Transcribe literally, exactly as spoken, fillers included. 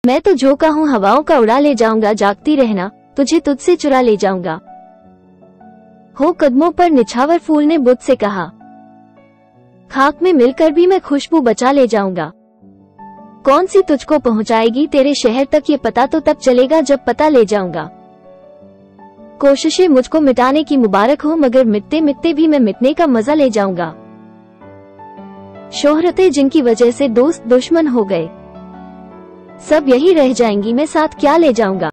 मैं तो झोंका हूँ हवाओं का उड़ा ले जाऊंगा, जागती रहना तुझे तुझसे चुरा ले जाऊंगा। हो कदमों पर निछावर फूल ने बुद्ध से कहा, खाक में मिलकर भी मैं खुशबू बचा ले जाऊंगा। कौन सी तुझको पहुंचाएगी तेरे शहर तक, ये पता तो तब चलेगा जब पता ले जाऊंगा। कोशिशें मुझको मिटाने की मुबारक हो, मगर मिटते मिटते भी मैं मिटने का मजा ले जाऊंगा। शोहरतें जिनकी वजह से दोस्त दुश्मन हो गए, सब यही रह जाएंगी, मैं साथ क्या ले जाऊंगा।